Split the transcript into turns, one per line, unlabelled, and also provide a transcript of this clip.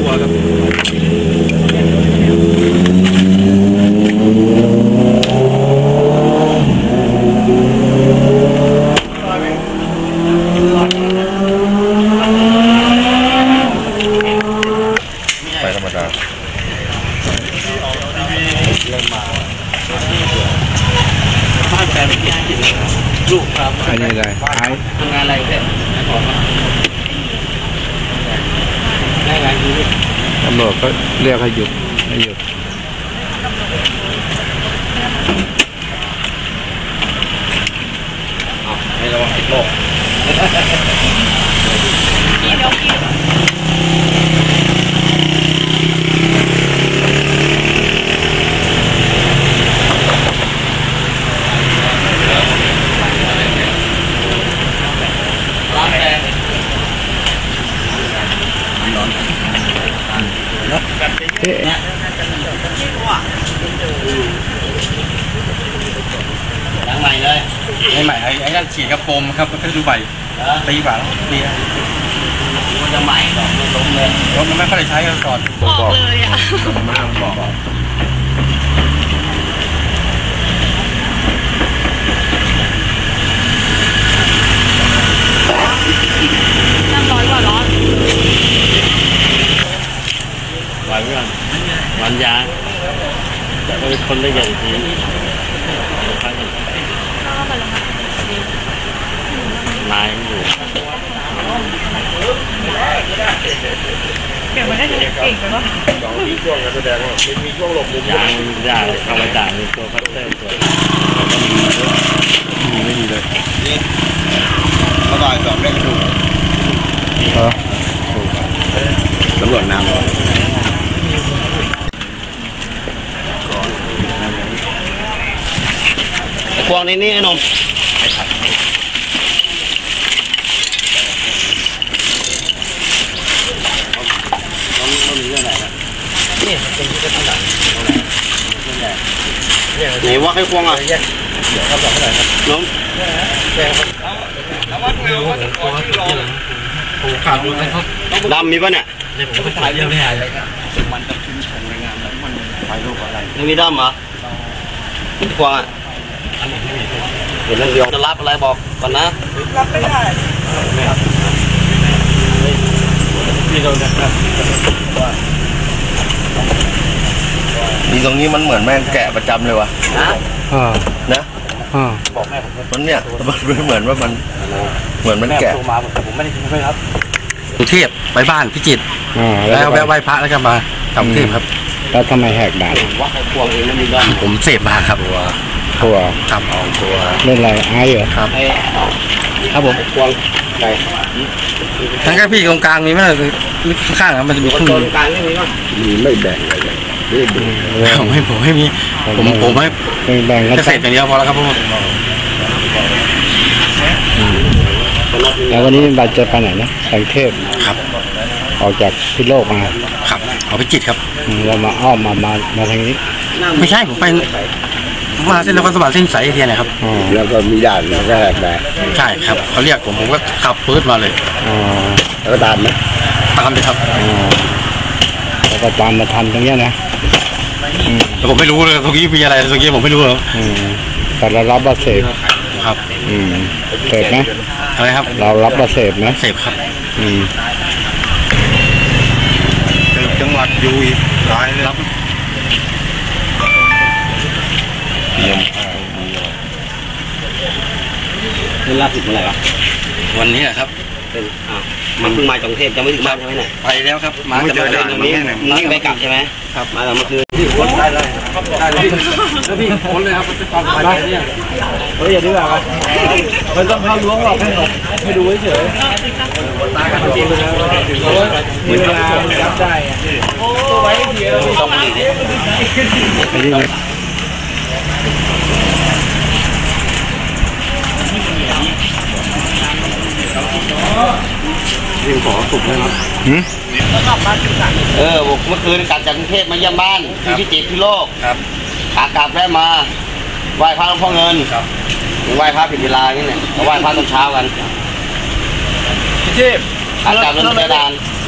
ตัวครับ
ไปธรรมดา
เริ่มมาบ้านแฟนไม่กี่กินลูกครับ
อันนี้อะไร
ทำงานอะไรเนี่ยได้งานดี
ตำรวจก็เรียกให้หยุด
ให้ระวังติดโรคยังใหม่เลยไม่ใหม่ไอ้นั่นฉีดกระโปรงครับก็ดูใบตีบ่าตีมันจะใหม่หรอกมันล้มเลยรถมันไม่ค่อยได้ใช้ก่อน
บอกเลยอ่ะ
ไม่ต้องบอก
น้ำร้อนกว่าร้อน
ไหวไหมวันยาจะเป็นคนละอย่างทีนายอยู่
เก่งมันได้เก่งไปวะ
มีช่วงการแสดงว่ามีช่วงหลบมุม
ยางได้เข้ามาด่าในตัวพัตเตอร์ตัว
ไม่ดีเลย
มาบ่ายสองเล่นถูกตำรวจน้ำควงนี่ไอ้นมนี่เป็นที่ตั้งด่านไหนว่าให้ควงอ่ะเดี๋ยวเขาบอกเท่าไหร่ครับน้องขาดดูนะครับดำมีป่ะเนี่ยผมก็ถ่ายเยอะไม่หายเลยมันจะขึ้นชมในงานแล้วมันไฟรูปอะไรไม่มีดำเหรอควงอ่ะเห็นเรื่องเดียวจะรับอะไรบอกก่อนนะ
รับไม่ได้
ไม่ครับพี่โดนนะครับ
ดีตรงนี้มันเหมือนแม่งแกะประจำเลยวะนะ
บอกแม่ผม
มันเนี่ยมันเหมือนว่ามันแกะ
มาผมไม่ได้ไม่ครับ
กรุงเทพไปบ้านพิจิตรแล้วแวะไหว้พระแล้วก็มากรุงเทพครับ
แล้วทำไมแหกด่าน
ว่าใครควงเองแล้วมีด้
ผมเสพมาครับ
ตัว
ครับ
ตัวเล่นอะไรไอ้เหรอ
ครับผม
ควงไป
ทั้งแค่พี่ตรงกลางมีไหมข้างๆมันจะมี
ตรงกลางไม่มีมั้ง
มีไม่แบ่งอะไร
ผมไม่มีผมไม่
แบ่ง
เกษตรอย่างเดียวพอแล้วครับพวก
แล้ววันนี้บัตรจะไปไหนนะกรุงเทพ
ครับ
ออกจากพิโลกมา
ครับเอาพิจิตรครับ
เรามาอ้อมมาทางนี้
ไม่ใช่ผมไปมาเส้นนครสวรรค์เส้นสายเอเชียนะครับ
แล้วก็มีด่านแล้วก็แหกด่าน
ใช่ครับเขาเรียกผมก็ขับปื๊ดมาเลย
แล้วก็ตามไหม
ตามเลยครับ
แล้วก็ตามมาทันตรงนี้นะ
แต่ผมไม่รู้เลยตรงนี้มีอะไรตรงนี้ผมไม่รู้ครับ
แต่เรารับบัตรเสพ
ครับ
เสพไหม
อะไรครับ
เรารับบัตรเสพไหม
เสพครับ
จังหวัดอยู่อีกหลายเลย
รับ
เรื่องล่าสุดเมื่อไหร่วะ
วันนี้นะครับ
เป็นมันเพิ่งมาจากกรุงเทพจะไม่ถึงบ้านใช่ไหมเนี่ย
ไปแล้วครับมา
จากตรงนี้นี่ไปกลับใช่ไหม
ครับ
มาแต่เมื่อคืนที่พ้นได้เลยแล้วพี่พ้นเลยครับเป็นความสบายใจเนี่ยเฮ้ยอย่าดื้อครับมันต้องเข้าล้วงหรอกให้ดูเฉยตายกันจริงเลยนะมีเวลาจับได้ตัวไว้เดียวต้องมี
ยิ่งขอสุกเลยครับ
เมื่อคืนกลับจากกรุงเทพมาเยี่ยมบ้านที่พิจิตรพิโลก
ครับ
ขากลับได้มาไหว้พระหลวงพ่อเงิน
ครับ
ไหว้พระผิดเวลาอย่างนี้เนี่ยไหว้พระตอนเช้ากัน
พิจิตร
ขากลับเดินกระดาน